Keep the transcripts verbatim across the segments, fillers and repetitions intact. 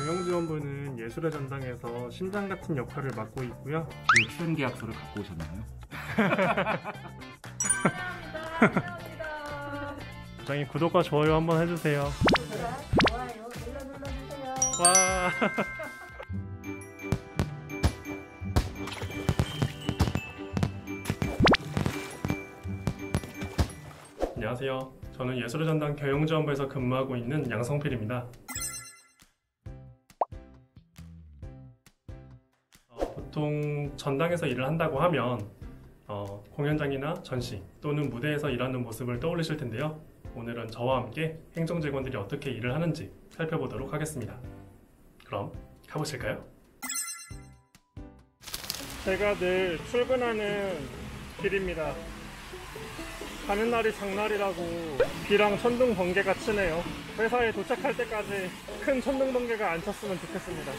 경영지원부는 예술의 전당에서 심장 같은 역할을 맡고 있고요. 그 출연 계약서를 갖고 오셨나요? 감사합니다. 부장님 구독과 좋아요 한번 해주세요. 좋아요 눌러 눌러주세요. 와. 안녕하세요. 저는 예술의 전당 경영지원부에서 근무하고 있는 양성필입니다. 어, 보통 전당에서 일을 한다고 하면 어, 공연장이나 전시 또는 무대에서 일하는 모습을 떠올리실 텐데요. 오늘은 저와 함께 행정직원들이 어떻게 일을 하는지 살펴보도록 하겠습니다. 그럼 가보실까요? 제가 늘 출근하는 길입니다. 가는 날이 장날이라고 비랑 천둥 번개가 치네요. 회사에 도착할 때까지 큰 천둥 번개가 안 쳤으면 좋겠습니다.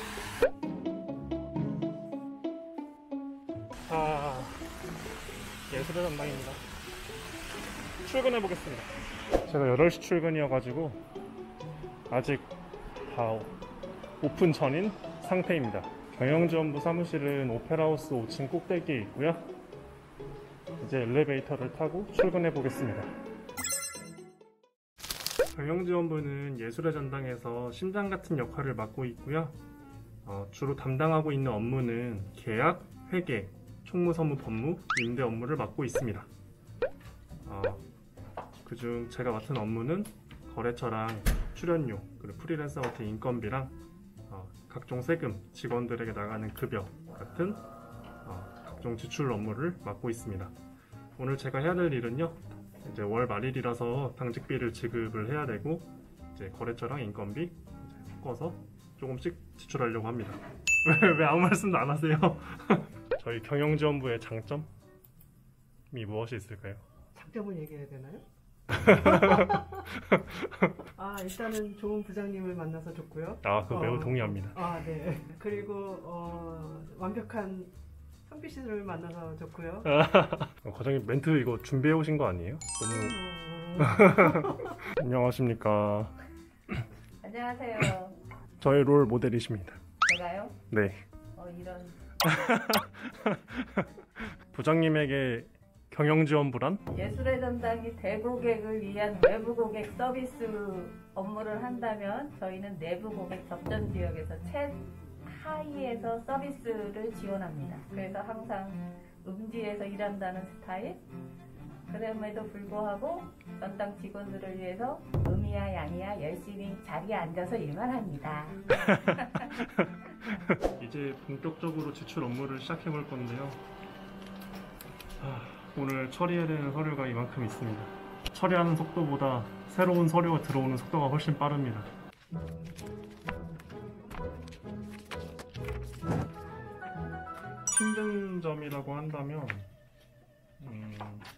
자, 예술의 전당입니다. 출근해 보겠습니다. 제가 여덟 시 출근이어가지고 아직 다 오픈 전인 상태입니다. 경영지원부 사무실은 오페라하우스 오 층 꼭대기에 있고요. 이제 엘리베이터를 타고 출근해 보겠습니다. 경영지원부는 예술의 전당에서 심장 같은 역할을 맡고 있고요. 어, 주로 담당하고 있는 업무는 계약, 회계, 총무서무 법무, 임대 업무를 맡고 있습니다. 어, 그중 제가 맡은 업무는 거래처랑 출연료, 그리고 프리랜서 같은 인건비랑 어, 각종 세금, 직원들에게 나가는 급여 같은 어, 각종 지출 업무를 맡고 있습니다. 오늘 제가 해야 될 일은요, 이제 월 말일이라서 당직비를 지급을 해야 되고, 이제 거래처랑 인건비 이제 섞어서 조금씩 지출하려고 합니다. 왜, 왜 아무 말씀도 안 하세요? 저희 경영지원부의 장점이 무엇이 있을까요? 장점을 얘기해야 되나요? 아, 일단은 좋은 부장님을 만나서 좋고요. 아, 그거 매우 어, 동의합니다. 아, 네. 그리고 어, 완벽한 성비씨를 만나서 좋고요. 어, 과장님 멘트 이거 준비해 오신 거 아니에요? 너무... 어... 안녕하십니까. 안녕하세요. 저의 롤 모델이십니다. 제가요? 네. 어 이런. 부장님에게 경영지원부란? 예술의 전당이 대고객을 위한 외부 고객 서비스 업무를 한다면 저희는 내부 고객 접전 지역에서 최하위에서 서비스를 지원합니다. 그래서 항상 음지에서 일한다는 스타일. 그럼에도 불구하고 전당 직원들을 위해서 음이야 양이야 열심히 자리에 앉아서 일만 합니다. 이제 본격적으로 지출 업무를 시작해 볼 건데요. 하, 오늘 처리해야 되는 서류가 이만큼 있습니다. 처리하는 속도보다 새로운 서류가 들어오는 속도가 훨씬 빠릅니다. 힘든 점이라고 한다면 음,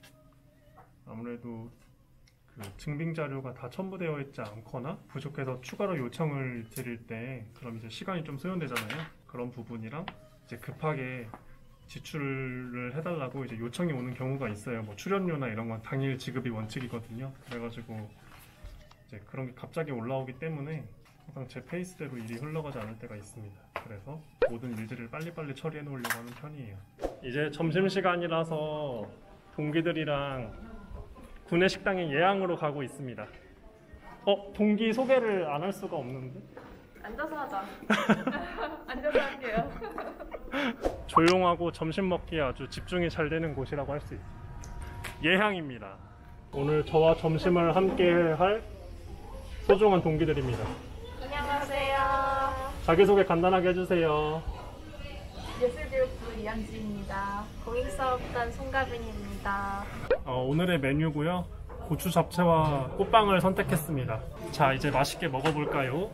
아무래도 그 증빙 자료가 다 첨부되어 있지 않거나 부족해서 추가로 요청을 드릴 때 그럼 이제 시간이 좀 소요되잖아요. 그런 부분이랑 이제 급하게 지출을 해달라고 이제 요청이 오는 경우가 있어요. 뭐 출연료나 이런 건 당일 지급이 원칙이거든요. 그래가지고 이제 그런 게 갑자기 올라오기 때문에 항상 제 페이스대로 일이 흘러가지 않을 때가 있습니다. 그래서 모든 일들을 빨리빨리 처리해 놓으려고 하는 편이에요. 이제 점심시간이라서 동기들이랑 구내식당에 예양으로 가고 있습니다. 어? 동기 소개를 안 할 수가 없는데? 앉아서 하자. 앉아서 할게요. 조용하고 점심 먹기에 아주 집중이 잘 되는 곳이라고 할 수 있어요. 예향입니다. 오늘 저와 점심을 함께 할 소중한 동기들입니다. 안녕하세요. 자기소개 간단하게 해주세요. 예술교육부 이현지입니다. 공익사업단 송가빈입니다. 어, 오늘의 메뉴고요. 고추 잡채와 꽃빵을 선택했습니다. 자, 이제 맛있게 먹어볼까요?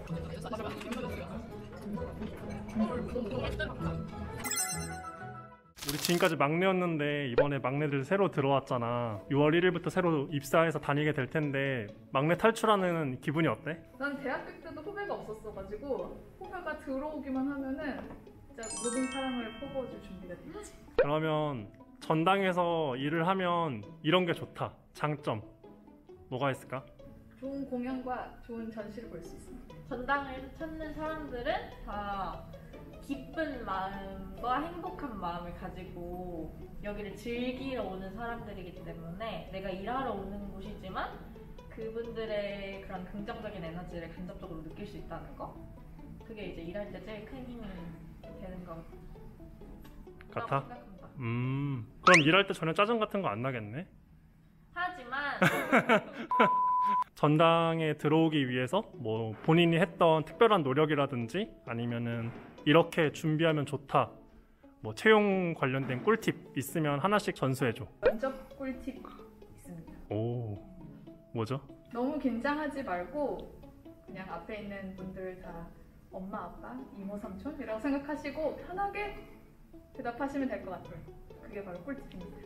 우리 지금까지 막내였는데 이번에 막내들 새로 들어왔잖아. 유월 일일부터 새로 입사해서 다니게 될 텐데 막내 탈출하는 기분이 어때? 난 대학교 때도 후배가 없었어가지고 후배가 들어오기만 하면은 진짜 모든 사랑을 퍼부어줄 준비가 됐지. 그러면 전당에서 일을 하면 이런 게 좋다. 장점 뭐가 있을까? 좋은 공연과 좋은 전시를 볼 수 있습니다. 전당을 찾는 사람들은 다 기쁜 마음과 행복한 마음을 가지고 여기를 즐기러 오는 사람들이기 때문에 내가 일하러 오는 곳이지만 그분들의 그런 긍정적인 에너지를 간접적으로 느낄 수 있다는 거, 그게 이제 일할 때 제일 큰 힘이 되는 거 같아? 생각합니다. 음, 그럼 일할 때 전혀 짜증 같은 거 안 나겠네? 하지만 전당에 들어오기 위해서 뭐 본인이 했던 특별한 노력이라든지 아니면은 이렇게 준비하면 좋다, 뭐 채용 관련된 꿀팁 있으면 하나씩 전수해줘. 면접 꿀팁 있습니다. 오, 뭐죠? 너무 긴장하지 말고 그냥 앞에 있는 분들 다 엄마, 아빠, 이모, 삼촌이라고 생각하시고 편하게 대답하시면 될 것 같아요. 그게 바로 꿀팁입니다.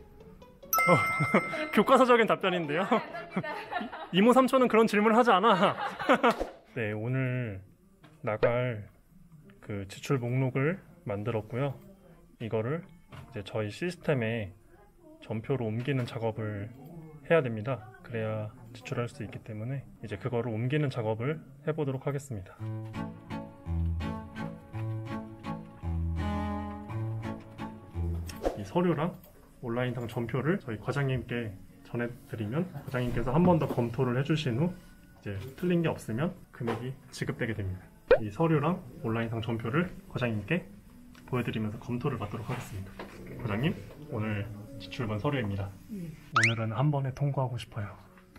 교과서적인 답변인데요. 감사합니다. 이모 삼촌은 그런 질문을 하지 않아. 네, 오늘 나갈 그 지출 목록을 만들었고요. 이거를 이제 저희 시스템에 전표로 옮기는 작업을 해야 됩니다. 그래야 지출할 수 있기 때문에 이제 그거를 옮기는 작업을 해보도록 하겠습니다. 이 서류랑 온라인상 전표를 저희 과장님께 전해드리면 과장님께서 한 번 더 검토를 해주신 후 이제 틀린 게 없으면 금액이 지급되게 됩니다. 이 서류랑 온라인상 전표를 과장님께 보여드리면서 검토를 받도록 하겠습니다. 과장님, 오늘 지출본 서류입니다. 오늘은 한 번에 통과하고 싶어요.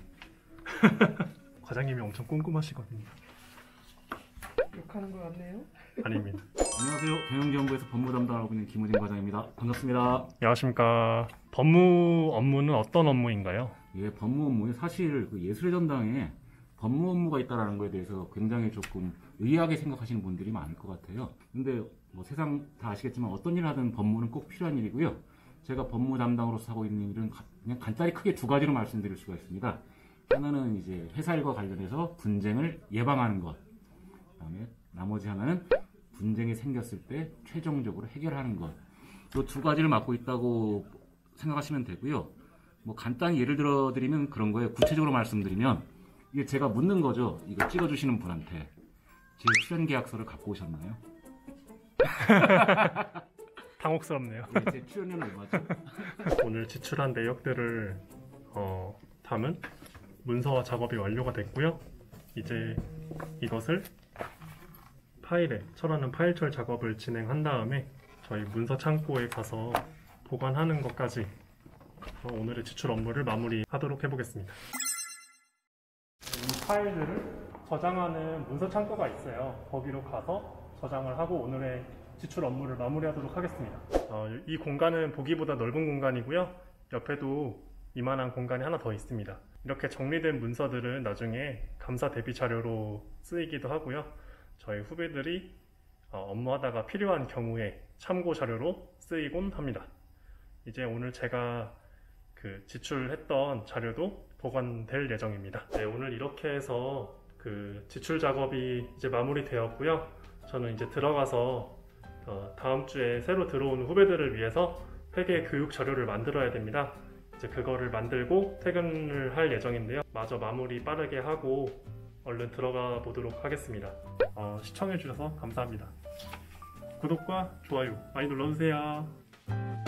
과장님이 엄청 꼼꼼하시거든요. 욕하는 것 같네요. 아닙니다. 안녕하세요. 경영지원부에서 법무 담당하고 있는 김우진 과장입니다. 반갑습니다. 안녕하십니까. 법무 업무는 어떤 업무인가요? 예, 법무 업무에 사실 그 예술의 전당에 법무 업무가 있다는 거에 대해서 굉장히 조금 의아하게 생각하시는 분들이 많을 것 같아요. 근데 뭐 세상 다 아시겠지만 어떤 일을 하든 법무는 꼭 필요한 일이고요. 제가 법무 담당으로서 하고 있는 일은 그냥 간단히 크게 두 가지로 말씀드릴 수가 있습니다. 하나는 이제 회사 일과 관련해서 분쟁을 예방하는 것. 그다음에 나머지 하나는 분쟁이 생겼을 때 최종적으로 해결하는 것. 이 두 가지를 맡고 있다고 생각하시면 되고요. 뭐 간단히 예를 들어 드리면 그런 거예요. 구체적으로 말씀드리면 이게 제가 묻는 거죠. 이거 찍어주시는 분한테 제 출연 계약서를 갖고 오셨나요? 당혹스럽네요. 네, 제 출연료는 얼마죠? 오늘 지출한 내역들을 어, 담은 문서화 작업이 완료가 됐고요. 이제 이것을 파일에 철하는 파일철 작업을 진행한 다음에 저희 문서 창고에 가서 보관하는 것까지 오늘의 지출 업무를 마무리하도록 해보겠습니다. 이 파일들을 저장하는 문서 창고가 있어요. 거기로 가서 저장을 하고 오늘의 지출 업무를 마무리하도록 하겠습니다. 어, 이 공간은 보기보다 넓은 공간이고요. 옆에도 이만한 공간이 하나 더 있습니다. 이렇게 정리된 문서들은 나중에 감사 대비 자료로 쓰이기도 하고요. 저희 후배들이 어, 업무하다가 필요한 경우에 참고 자료로 쓰이곤 합니다. 이제 오늘 제가 그 지출했던 자료도 보관될 예정입니다. 네, 오늘 이렇게 해서 그 지출 작업이 이제 마무리되었고요. 저는 이제 들어가서 어, 다음 주에 새로 들어오는 후배들을 위해서 회계 교육 자료를 만들어야 됩니다. 이제 그거를 만들고 퇴근을 할 예정인데요. 마저 마무리 빠르게 하고 얼른 들어가 보도록 하겠습니다. 어, 시청해주셔서 감사합니다. 구독과 좋아요 많이 눌러주세요.